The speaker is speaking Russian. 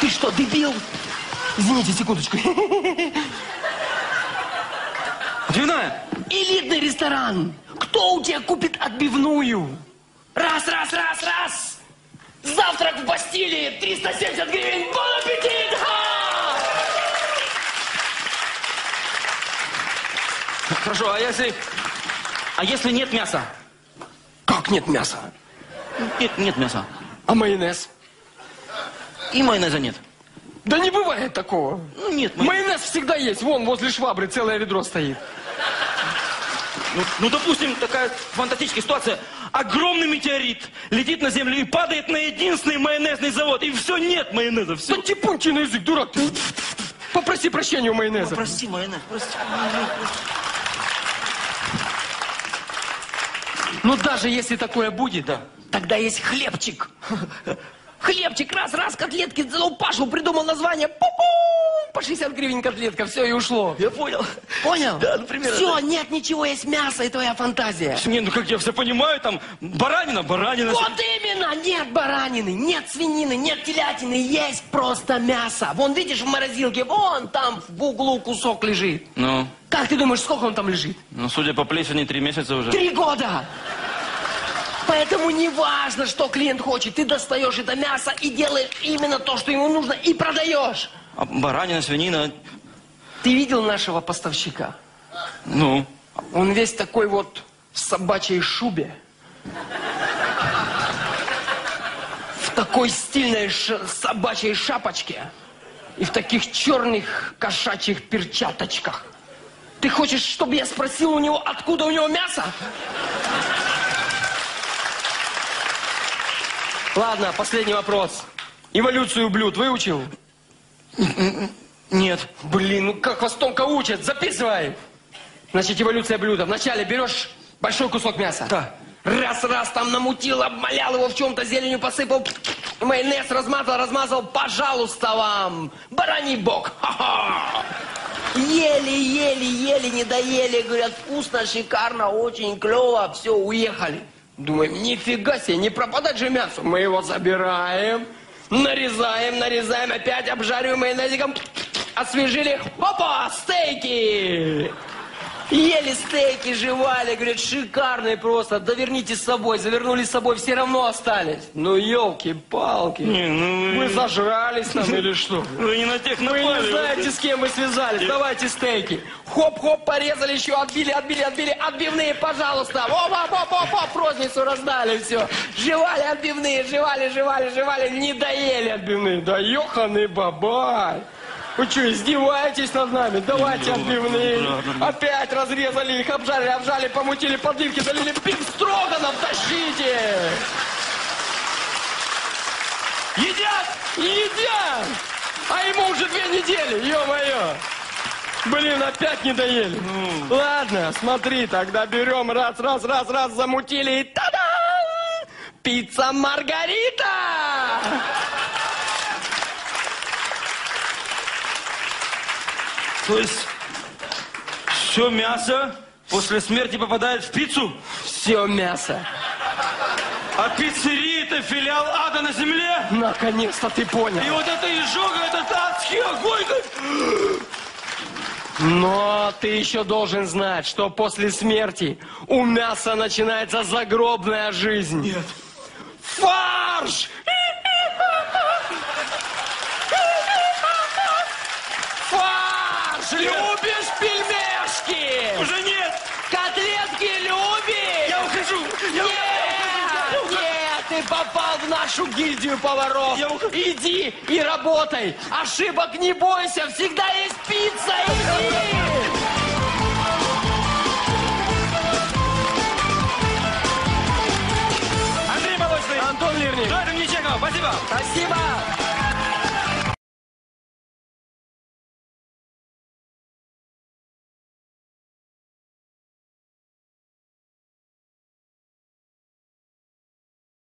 Ты что, дебил? Извините, секундочку. Отбивная? Элитный ресторан. Кто у тебя купит отбивную? Раз. Завтрак в Бастилии, 370 гривен. Бон аппетит! Хорошо, а если нет мяса? Как нет мяса? Нет мяса. А майонез? И майонеза нет. Да не бывает такого. Ну нет, майонез всегда есть. Вон, возле швабры целое ведро стоит. Ну, допустим, такая фантастическая ситуация. Огромный метеорит летит на Землю и падает на единственный майонезный завод. И все, нет майонеза, все. Да типуньки на язык, дурак ты. Попроси прощения у майонеза. Прости, майонез, прости. Ну, даже если такое будет, да, тогда есть хлебчик. Хлебчик, раз, котлетки, целую Пашу придумал название. По 60 гривен котлетка, все, и ушло. Я понял. Понял? Да, например. Все, нет ничего, есть мясо и твоя фантазия. Не, ну как я все понимаю, там баранина. Вот именно, нет баранины, нет свинины, нет телятины, есть просто мясо. Вон, видишь, в морозилке, вон там в углу кусок лежит. Ну? Как ты думаешь, сколько он там лежит? Ну, судя по плесени, 3 месяца уже. 3 года! Поэтому не важно, что клиент хочет. Ты достаешь это мясо и делаешь именно то, что ему нужно, и продаешь. А баранина, свинина... Ты видел нашего поставщика? Ну? Он весь такой вот в собачьей шубе. В такой стильной собачьей шапочке. И в таких черных кошачьих перчаточках. Ты хочешь, чтобы я спросил у него, откуда у него мясо? Ладно, последний вопрос. Эволюцию блюд выучил? Нет. Блин, ну как вас тонко учат? Записывай. Значит, эволюция блюда. Вначале берешь большой кусок мяса. Да. Раз, там намутил, обмалял его в чем-то, зеленью посыпал. Майонез размазал. Пожалуйста вам. Бараний бок. Ха-ха. Ели, не доели. Говорят, вкусно, шикарно, очень клево. Все, уехали. Думаем, нифига себе, не пропадать же мясо. Мы его забираем, нарезаем, опять обжариваем майонезиком, освежили, опа, стейки. Ели стейки, жевали, говорят, шикарные просто, да верните с собой, завернули с собой, все равно остались. Ну, елки-палки, вы зажрались там или что? Вы не на тех напали. Вы не знаете, с кем вы связались, давайте стейки. Хоп-хоп, порезали еще, отбили, отбивные, пожалуйста. Оп, розницу раздали, все. Жевали отбивные, жевали, не доели отбивные. Да ёханый бабай. Вы что, издеваетесь над нами? Давайте отбивные. Опять разрезали их, обжали, помутили подливки, залили бифстроганов, тащите. Едят. А ему уже 2 недели, ё-моё. Блин, опять не доели. Ладно, смотри, тогда берем раз, замутили и та-дам! Пицца Маргарита! То есть все мясо после смерти попадает в пиццу? Все мясо. А пиццерия — это филиал ада на земле? Наконец-то ты понял. И вот эта изжога, этот адский огонь. Но ты еще должен знать, что после смерти у мяса начинается загробная жизнь. Нет. Фарш! Фарш! Любишь пельмешки? Уже нет! Котлетки любишь? Я ухожу! Нет, ты попал в нашу гильдию поваров. Иди и работай. Ошибок не бойся, всегда есть пицца. Иди!